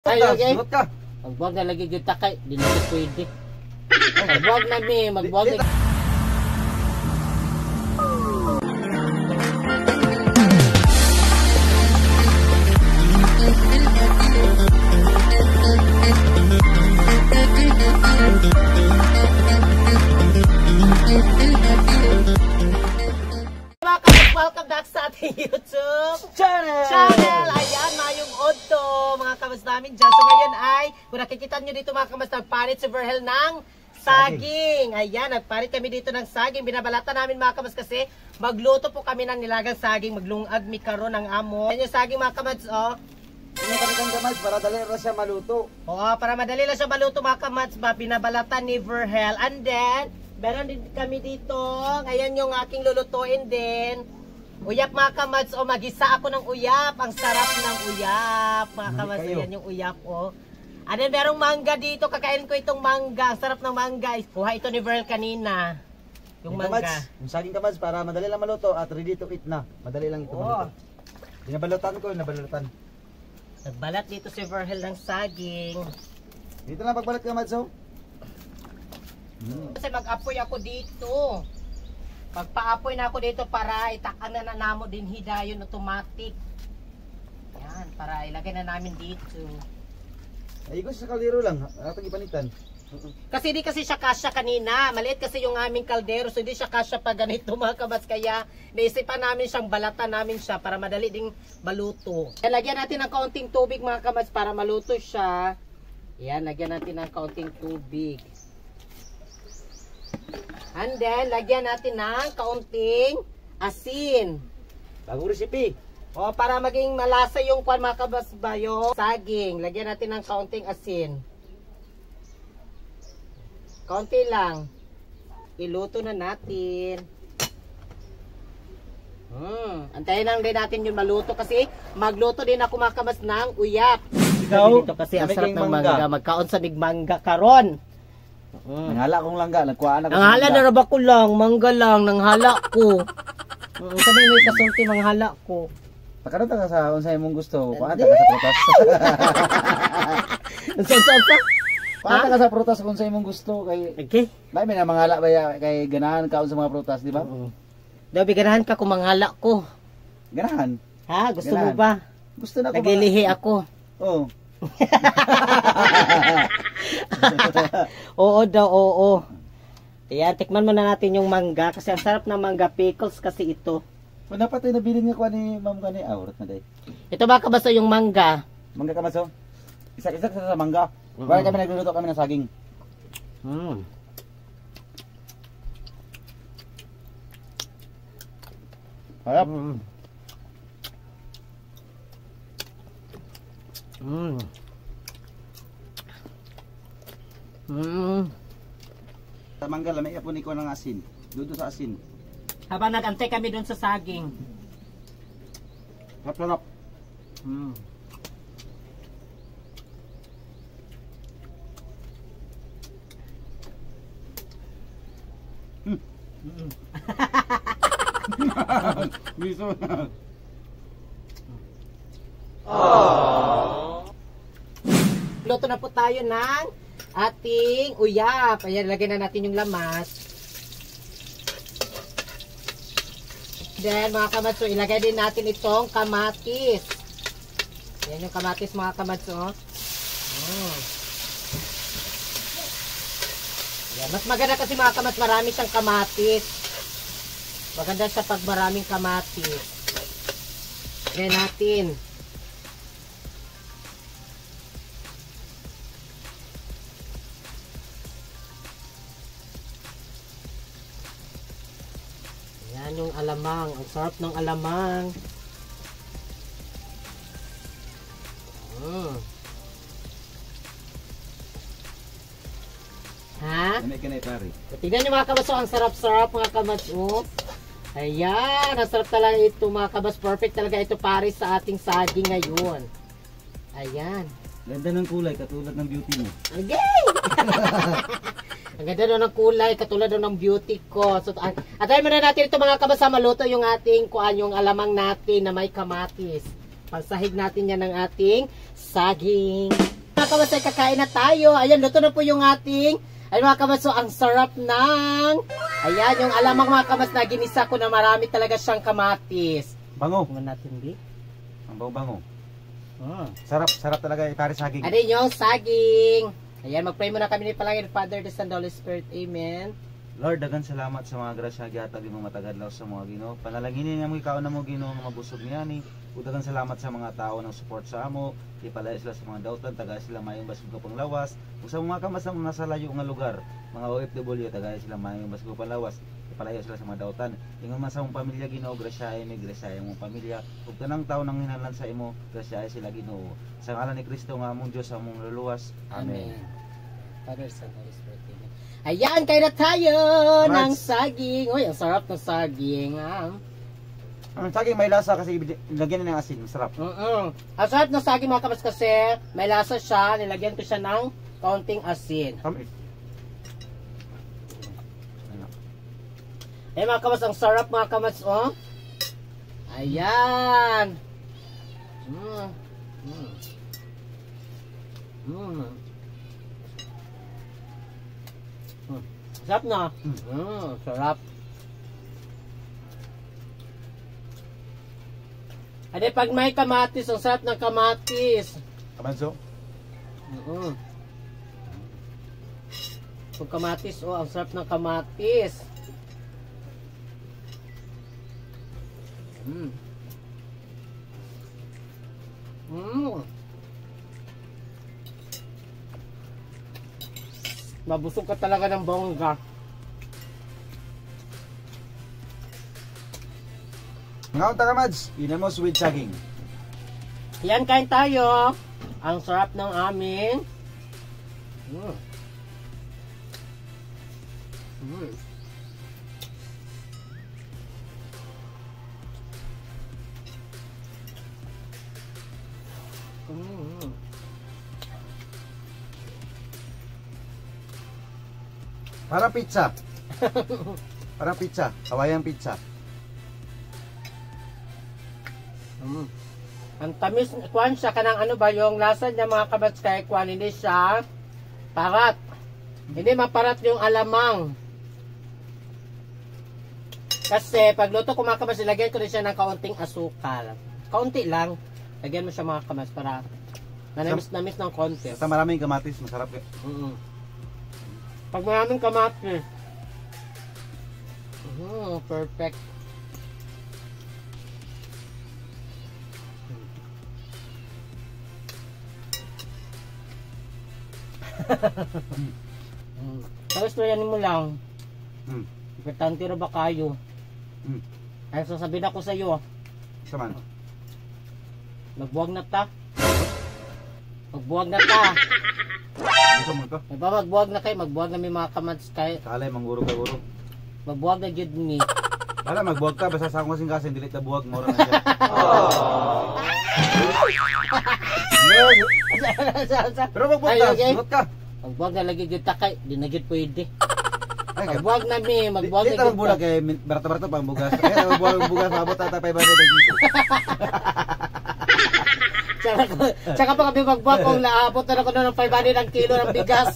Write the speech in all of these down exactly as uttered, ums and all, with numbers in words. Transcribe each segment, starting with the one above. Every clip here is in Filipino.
Ay, okay. Sunod ka. Magbuwag na lagi yung takay. Di na ito pwede. Magbuwag na mi. Magbuwag na. Welcome back sa ating YouTube channel! channel. Ayan, mayong odto mga kamas namin dyan. So ngayon ay, kung nakikita nyo dito mga kamas, nagparit si Verhel ng saging. Ayan, nagparit kami dito ng saging. Binabalatan namin mga kamas kasi magluto po kami ng nilagang saging. Maglungag mi karon ng amo. Ayan yung saging mga kamas, oh. Ano kami kang gamay para dali ra siya maluto. Oo, para madali lang siya maluto mga kamas. Binabalatan ni Verhel. And then, meron din kami dito. Ayan yung aking lulutuin din. Uyap mga kamads, o magisa ako ng uyap. Ang sarap ng uyap mga kamads. Ayan yung uyap o. And then merong mangga dito. Kakain ko itong mangga. Ang sarap ng mangga. Kuha ito ni Verhel kanina. Yung mangga. Kamads, yung saging kamads para madali lang maluto at ready to eat na. Madali lang ito Oo. maluto. Binabalutan ko, nabalutan. Nagbalat dito si Verhel ng saging. Dito lang pagbalat kamads oh. Hmm. Kasi mag-apoy ako dito. Pagpa-apoy na ako dito para itakan na na namo din hidayon automatic. Yan, para ilagay na namin dito. Ay, ko sa kaldero lang. Atong ipanitan. Kasi di kasi siya kasya kanina. Maliit kasi yung aming kaldero. So hindi siya kasya pa ganito mga kabats. Kaya naisipan namin siyang balatan namin siya para madali ding maluto. Yan, lagyan natin ng kaunting tubig mga kabats para maluto siya. Yan, lagyan natin ng kaunting tubig. And then, lagyan natin ng kaunting asin. Bagong recipe. O, para maging malasa yung kwan mga kabats ba yung saging. Lagyan natin ng kaunting asin. Kaunti lang. Iluto na natin. Hmm. Antayin lang din natin yung maluto kasi magluto din ako mga kabats ng uyap. Ikaw, dito kasi ang kami sarap kayong ng mangga. mangga. Magkaon sa big mangga karon. Mm. Nanghala kong langga, nagkuhaan ako. Nanghala na raba ko lang, mangga lang, nanghala ko. Mm, sabi may kasulti manghala ko. Pagkaroon ka sa unsay mong gusto, kuhaan ka sa prutas. Sa sa sa. Kuhaan ka sa prutas kung unsay mong gusto kay Okay. may may manghala ba ya, kay ganahan ka sa mga prutas, di ba? Oo. Daw biganahan ka kung manghala ko. Ganahan. Ha, gusto Ganahan. mo ba? Gusto na ko. Naglilihi ako. Oo. Oo daw, oo. Ayan, tikman muna natin yung mangga kasi ang sarap ng mangga pickles kasi ito. Kung dapat ay nabili niya ko ni ma'am gani, awrat na day. Ito ba kabasa yung mangga? Mangga ka maso? Isa-isa sa mangga. Mm-mm. Baka kami nagluluto kami ng saging. Hmm. Harap. Mm. Mm. Mm. Sa mangga lamay apon iko ng asin. Dudo sa asin. Habang nag-antay kami doon sa saging. Harap-harap. Mm. Hmm. Mm. Miso. Luto na po tayo ng ating uyap. Ayan, lagyan na natin yung lamas. Then, mga kamatso, ilagay din natin itong kamatis. Ayan yung kamatis, mga kamatso. Oh. Ayan, mas maganda kasi mga kamatso, marami siyang kamatis. Maganda siya pag maraming kamatis. Ayan natin. Yan yung alamang. Ang sarap ng alamang. Mm. Ha? Kanay kanay pare. Tignan nyo mga kabaso. Ang sarap-sarap mga kabaso. Ayan. Ang sarap talaga ito mga kabas. Perfect talaga ito pare sa ating saging ngayon. Ayan. Ganda ng kulay katulad ng beauty mo. Okay! Ang ganda doon ng kulay, katulad doon ng beauty ko. So, at atay muna natin ito mga kabasa, maluto yung ating kuan, yung alamang natin na may kamatis. Pansahig natin yan ng ating saging. kamas ay kakain na tayo. Ayan, luto na po yung ating, ay mga kamas, so ang sarap ng, ayan, yung alamang mga kamas na ginisa ko na marami talaga siyang kamatis. Bango. Kung natin, di? Ang bango-bango. Hmm. Sarap, sarap talaga, pare saging. Ano yung saging? Ayan, mag-pray muna kami ni Palangin, Father, the Son, the Holy Spirit. Amen. Lord, dagan salamat sa mga grasya gihatag imong matagadlaw sa mga Ginoo. Panalanginin niya mo ikaw na mo Ginoo nga mabusog niya ni. Ug dagan salamat sa mga tao nang support sa amo. Ipalaya sila sa mga dautan, taga sila mayong basig pang lawas. Ug sa mga kamas na nasa layo nga lugar, mga O F W, taga sila mayong basig pang lawas. Ipalaya sila sa mga dautan. Ingon man sa mong pamilya Ginoo, grasyahay ni grasyahay mong pamilya. Ug tanang tawo nang hinahanglan sa imo, grasyahay sila Ginoo. Sa ngalan ni Kristo nga among Dios among luluwas. Amen. Amen. Father, Son, Holy Spirit. Amen. Ayan, kain na tayo Right. ng saging. Uy, ang sarap ng saging. Ah. Ang saging may lasa kasi lagyan na ng asin, masarap. Mm-mm. Ang sarap ng saging mga kamas kasi may lasa siya. Nilagyan ko siya ng kaunting asin. Tamis. Eh mga kamas, ang sarap mga kamas, oh. Ayan. Mm. Mm. Mm. Mm. Sarap na. Mm, sarap. Ade, pag may kamatis, ang sarap ng kamatis. Kamanso? Mm. Pag kamatis, oh, ang sarap ng kamatis. Mm. Mm. Mabusog ka talaga ng bongga. Ngayon taga Mads, inamos with saging. Yan, kain tayo. Ang sarap ng amin. Mm. Mm. Mm. Parang pizza. Parang pizza. Hawaiian pizza. Mm. Ang tamis, kuhan siya kanang ano ba yung lasa niya mga kabats kay kuhan, hindi siya parat. Hindi maparat yung alamang. Kasi pagluto ko mga kabats, ilagyan ko rin siya ng kaunting asukal. Kaunti lang. Lagyan mo siya mga kabats para nanamis-namis ng konti. Basta maraming kamatis, masarap eh. Mm-mm. Pag maraming kamatis. Mm, perfect. mm. Tapos tuyanin mo lang. Hmm. Importante rin ba kayo? Hmm. Ay, sasabihin ako sa iyo. Saman. Magbuwag na ta. Magbuwag na ta. Gusto mo ito? May ba magbuwag na kayo? Magbuwag na may mga kamats kayo. Kalay, mangguro ka guro. Magbuwag na jud ni. Wala, magbuwag ka. Basta sa akong kasing kasing, dilit na buwag. Mura na siya. Pero magbuwag Ay, ka. okay. Sunod ka. Magbuwag na lagi jud ta kay. Di na jud pwede. Ay, ka. Magbuwag na mi. Magbuwag Di na tarong jud bulag ta. kay barata-barata pang bugas. Kaya magbuwag ang bugas. Mabot ata five hundred ang kilo. Tsaka, tsaka pa kami magbuwag kung naabot na ako na ng five hundred ang kilo ng bigas.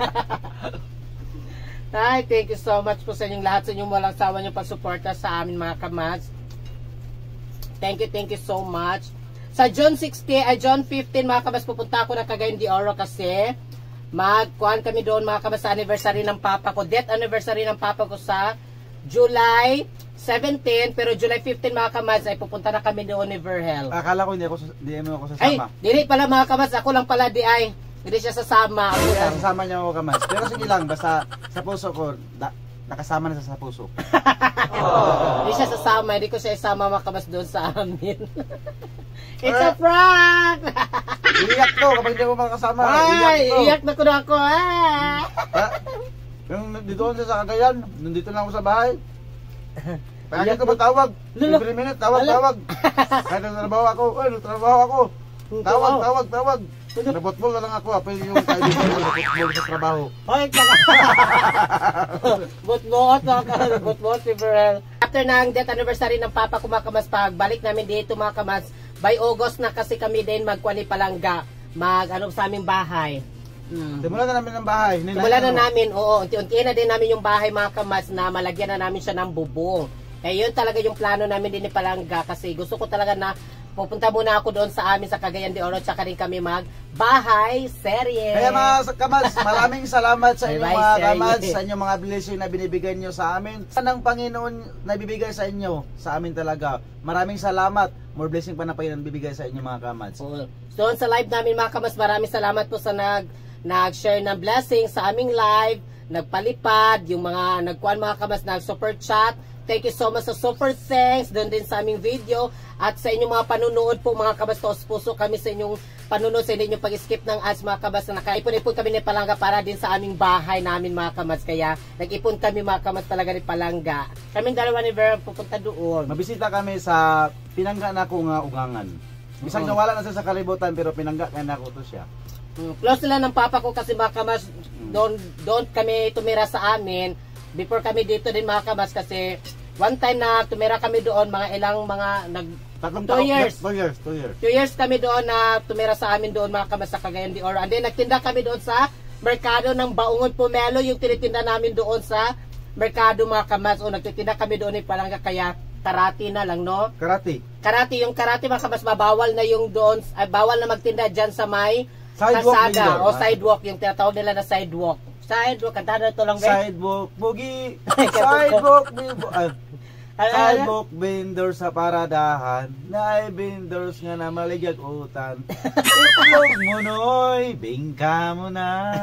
Ay, thank you so much po sa inyong lahat, sa inyong walang sawa niyong pagsuporta sa amin mga kamads. Thank you, thank you so much. Sa June sixteen, ay June fifteen mga kamads, pupunta ako ng Cagayan de Oro kasi magkuhan kami doon mga kamads sa anniversary ng papa ko. Death anniversary ng papa ko sa July seventeen, pero July fifteen mga kamads ay pupunta na kami doon ni Verhel. Akala ko hindi ako, di mo ako Ay, sasama. dili pala mga kamads, ako lang pala di ay. Hindi siya sasama. Ako Kaya lang. sasama niya ako kamas. Pero sige lang, basta sa puso ko, da, nakasama na siya sa puso. Hindi siya sasama, hindi ko siya isama makabas doon sa amin. It's a prank! Iyak to kapag hindi mo makasama. Ay, to. iyak na ko na ako. Ah! Ha? Yung dito siya sa Cagayan, nandito lang ako sa bahay. Kaya Iyak ko matawag. Lalo. Every minute, tawag, Lalo. tawag. Kahit nagtrabaho ako, ay, nagtrabaho ako. Tawag, tawag, tawag. Nabotbol na lang ako, apel yung kaibigan ko, nabotbol sa trabaho. Hoy, kaka! Butbuot mga kamas, butbuot si Verhel. After ng death anniversary ng papa ko mga kamas, pagbalik namin dito mga kamas, by August na kasi kami din magkwani palangga. mag ano sa aming bahay. Hmm. Simulan na namin ng bahay. Simulan na namin, oo. Unti-unti na din namin yung bahay mga kamats na malagyan na namin siya ng bubong. Kaya yun talaga yung plano namin din ni Palangga kasi gusto ko talaga na pupunta muna ako doon sa amin sa Cagayan de Oro tsaka rin kami mag bahay serye. Kaya mga kamads, maraming salamat sa inyong Bye-bye, mga serye. kamads, sa inyong mga blessing na binibigay nyo sa amin. Sanang Panginoon na bibigay sa inyo, sa amin talaga. Maraming salamat. More blessing pa na Panginoon bibigay sa inyong mga kamads. So, doon sa live namin mga kamats, maraming salamat po sa nag nag-share ng blessing sa aming live, nagpalipad, yung mga nagkuhan mga kamats, nag-super chat. Thank you so much sa super thanks doon din sa aming video at sa inyong mga panunood po mga kabas, taos puso kami sa inyong panunood, sa inyong pag-skip ng ads mga kabas na nakaipon-ipon kami ni Palangga para din sa aming bahay namin mga kabas, kaya nag-ipon kami mga kabas talaga ni Palangga. Kaming dalawa ni Vera pupunta doon. Mabisita kami sa pinangga na ko nga ugangan. Bisag Oo. nawala na siya sa kalibutan pero pinangga kaya na ko to siya. Hmm, close sila ng papa ko kasi mga kabas, doon, doon kami tumira sa amin. Before kami dito din mga kabas kasi one time na tumira kami doon, mga ilang mga nag Tatlong two taon- years. Two years, two years. Two years kami doon na tumira sa amin doon mga kabas sa Cagayan de Oro. And then nagtinda kami doon sa merkado ng Baungon Pomelo, yung tinitinda namin doon sa merkado mga kabas. O nagtitinda kami doon ni Palangga kaya karate na lang, no? Karate. Karate, yung karate mga kabas, mabawal na yung doon, ay bawal na magtinda dyan sa may Sidewalk kalsada vendor, o ah. sidewalk, yung tinatawag nila na sidewalk. Sidewalk, kantahan na ito lang, Ben. Sidewalk boogie. Sidewalk boogie. Ah, Ano, ano? Sidewalk vendor sa paradahan. Na ay vendors nga na maligag utan. Itlog mo noy, bingka mo na.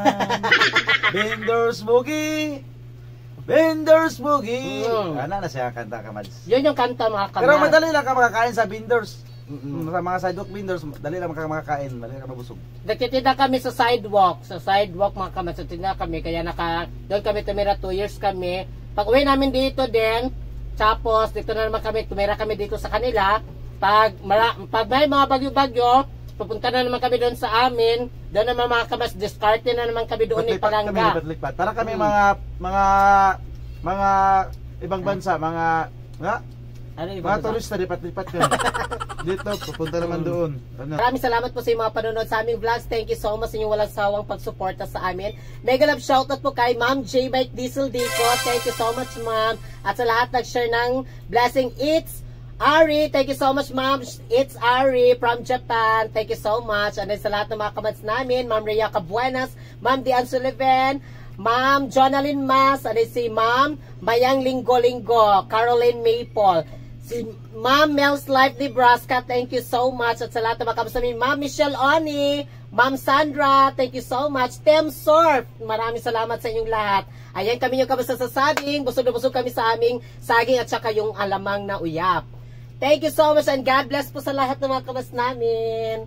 Vendors boogie. Vendors boogie. Mm. Ano na siya kanta kamads. Yun yung kanta mga kabas. Pero madali lang ka makakain sa vendors. Sa mga sidewalk vendors, dali lang ka makakain, madali ka mabusog. Nagtitinda kami sa sidewalk. Sa sidewalk mga kabas, nagtitinda kami. Kaya naka, doon kami tumira two years kami. Pag uwi namin dito din, tapos dito na naman kami, tumira kami dito sa kanila. Pag, mara, pag may mga bagyo-bagyo, pupunta na naman kami doon sa amin. Doon naman mga kabas, discarte na naman kami doon ni Lipat kami, Palangga. lipat, lipat. Para kami Mm. mga, mga, mga ibang bansa, mga, nga, Ano yung mga iba- turista, lipat-lipat kami. Dito, pupunta naman doon. Ano? Maraming salamat po sa inyong mga panonood sa aming vlogs. Thank you so much sa inyong walang sawang pagsuporta sa amin. Mega love shoutout po kay Ma'am J. Mike Diesel Dico. Thank you so much, Ma'am. At sa lahat nag-share ng blessing, it's Ari. Thank you so much, Ma'am. It's Ari from Japan. Thank you so much. And then sa lahat ng mga kamats namin, Ma'am Rhea Cabuenas, Ma'am Diane Sullivan, Ma'am Jonalyn Mas, and then si Ma'am Mayang Linggo-Linggo, Caroline Maple, si Ma'am Mel's Life Nebraska, thank you so much. At sa lahat ng mga kamusta namin, Ma'am Michelle Oni, Ma'am Sandra, thank you so much. Tem Surf, maraming salamat sa inyong lahat. Ayan kami yung kamusta sa saging, busog na busog kami sa aming saging at saka yung alamang na uyap. Thank you so much and God bless po sa lahat ng mga kamusta namin.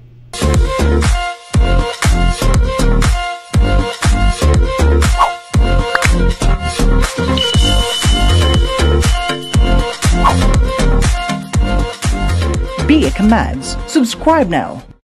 Be a Commands. Subscribe now.